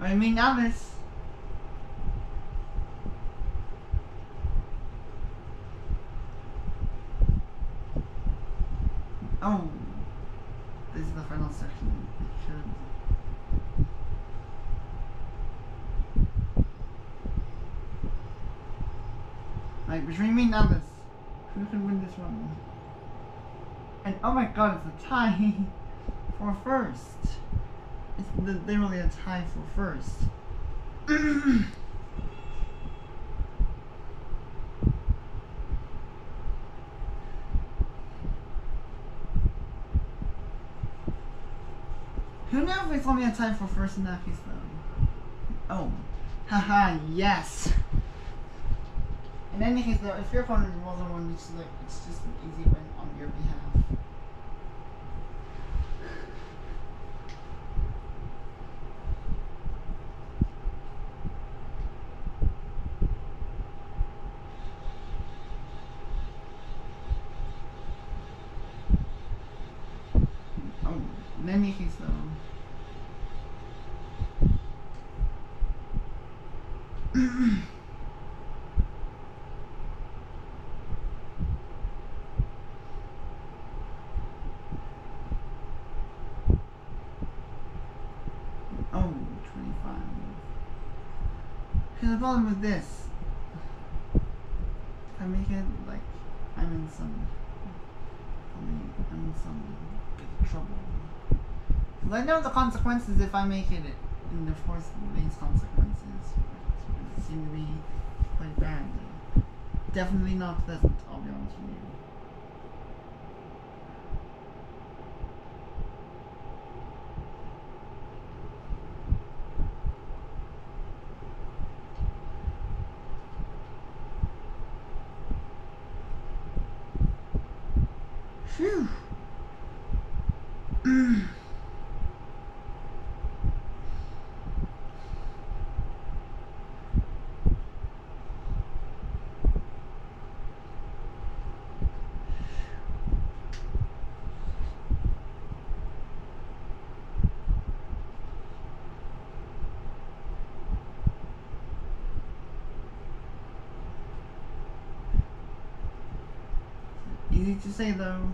I mean, Alice. Oh, this is the final section. It should. Like, between me and Alice, who can win this one? And oh my god, it's a tie for first. It's literally a tie for first. Who knows if it's only a tie for first in that case though? Oh. Haha, yes! In any case though, if your opponent rolls a 1, it's just an easy win on your behalf. Oh, in any case though. Oh, 25. Because the problem with this, if I make it like I'm in some trouble. Because I know the consequences if I make it, and of course these consequences seem to be quite bad. Definitely not pleasant, I'll be honest with you. Phew. Easy to say though.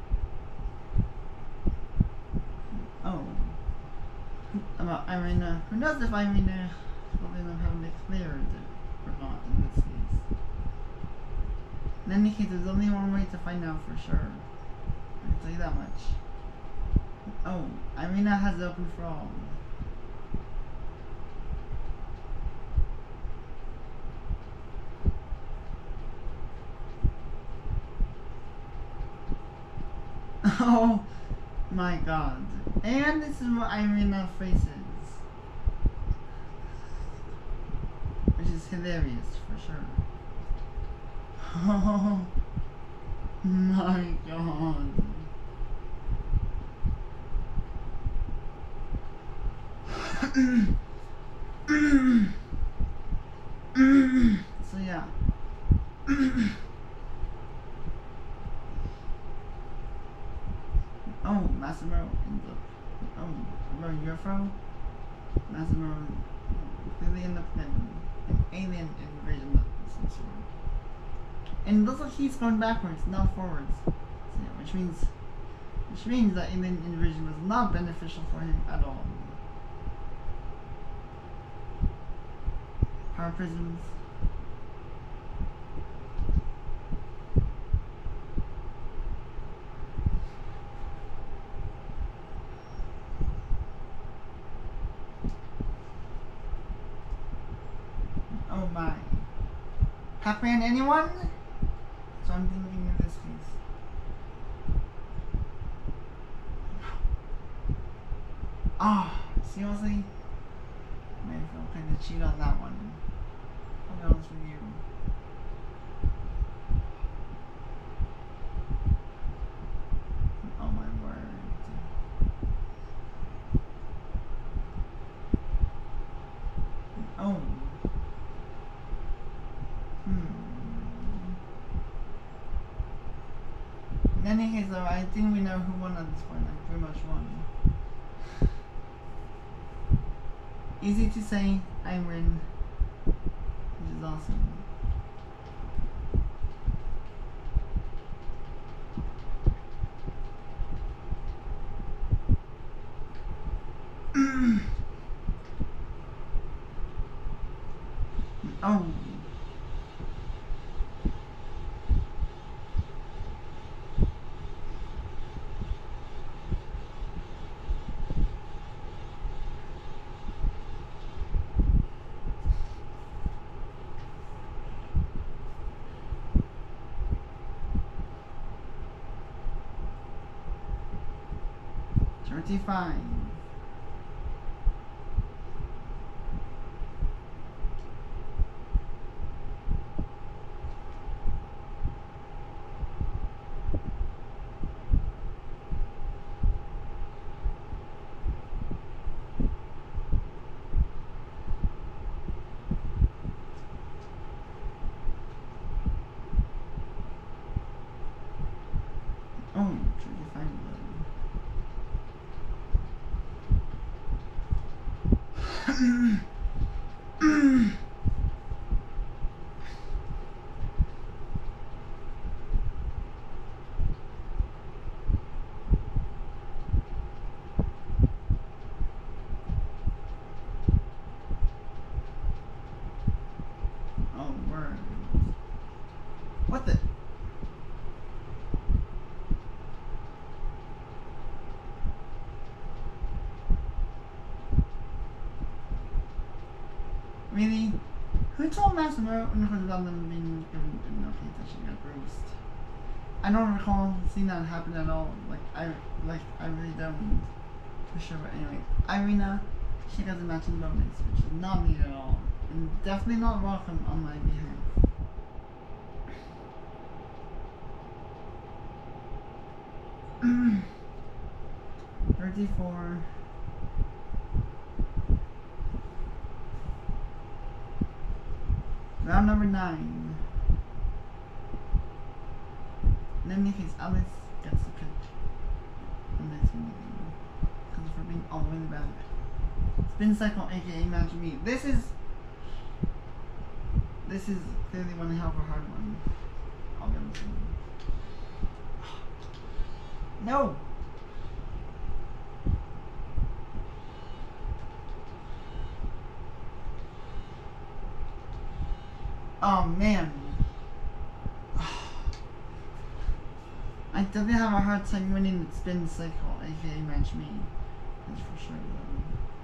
Oh. About Irina. Who knows if Irina will end up having declared or not in this case. In any case, there's only one way to find out for sure. I can tell you that much. Oh, Irina has it open for all. Oh my god. And this is what Irina faces. Which is hilarious for sure. Oh my god. So yeah. Oh, Massimo ends up. Oh, Eurofro? Massimo clearly ends up in an alien invasion of some sort. And it looks like he's going backwards, not forwards. So yeah, which means that alien invasion was not beneficial for him at all. Power prisms. Oh my. Pac-Man, anyone? So I'm thinking in this case. Ah, seriously? Maybe I'll kind of cheat on that one. I'll be honest with you. Oh my word. Oh. In any case though, I think we know who won at this point, like pretty much won. Easy to say, I win, which is awesome. Oh. $35. Oh, 35. Oh, word. What the? Really? Who told Massimo and who's done them being given enough attention got bruised? I don't recall seeing that happen at all. I really don't for sure. But anyway, Irina, she got the matching bonus, which is not needed at all, and definitely not welcome on my behalf. $34. Round number 9. In any case, Alice gets the pick in this meeting because for being all the way back. Spin cycle, aka match me. This is clearly one hell of a hard one. I'll get it. No. Oh man. I definitely have a hard time winning the spin cycle, aka match me. That's for sure though.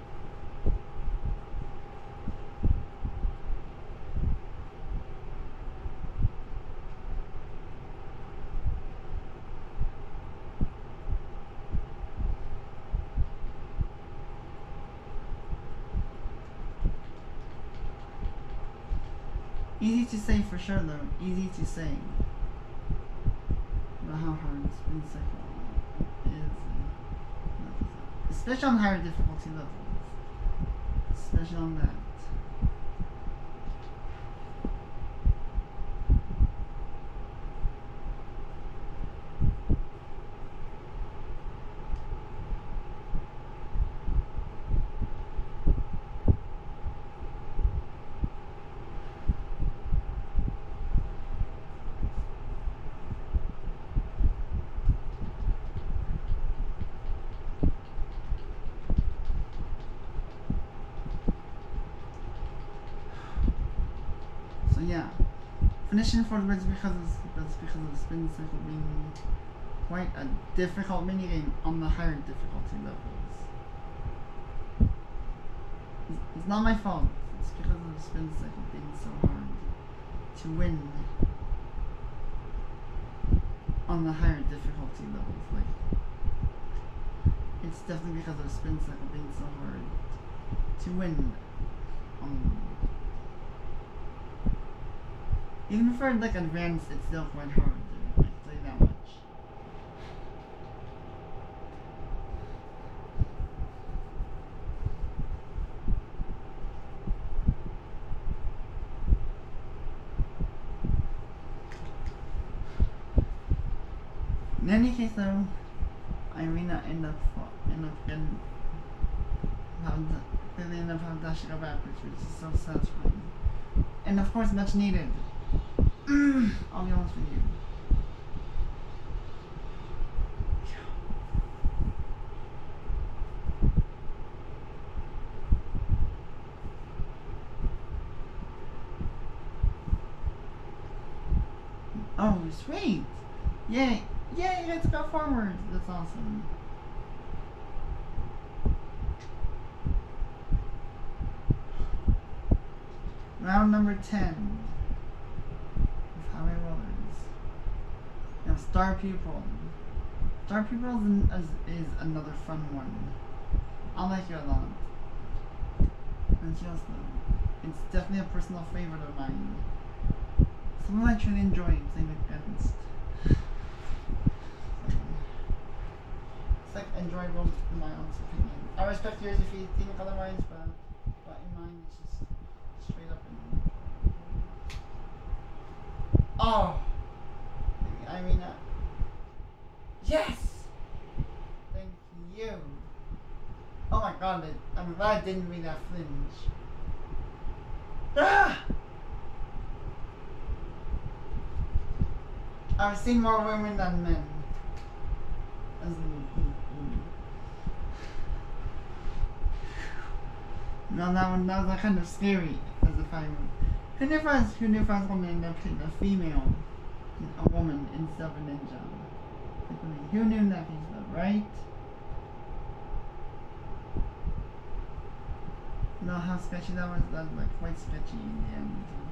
Easy to say for sure though. Easy to say. But how hard spin cycle is. Especially on higher difficulty levels. Especially on that. So yeah, finishing for the Reds because of the spin cycle being quite a difficult minigame on the higher difficulty levels. It's not my fault. It's because of the spin cycle being so hard to win on the higher difficulty levels. It's definitely because of the spin cycle being so hard to win on. Even for advanced, it's still quite hard. I can tell you that much. In any case, though, Irina ended up getting clearly end up having to actually go backwards, which is so satisfying. And of course, much needed. I'll be honest with you. Oh, sweet! Yay! Yay, let's go forward! That's awesome. Round number 10 of Highway Rollers. Now, Star Pupil. Star Pupil is another fun one. I like it a lot. And just, it's definitely a personal favorite of mine. Someone I truly enjoy playing against. It's like enjoyable in my own opinion. I respect yours if you think otherwise, but in mine it's just straight up and oh! I mean, yes! Thank you! Oh my god, I'm glad I didn't read that flinch. Ah! I've seen more women than men. No, that was like kind of scary. As if who knew if I was going to end up hitting a female, a woman instead of a ninja? Like, I mean, who knew that kind of stuff, right? You know how sketchy that was? That was like quite sketchy in the end.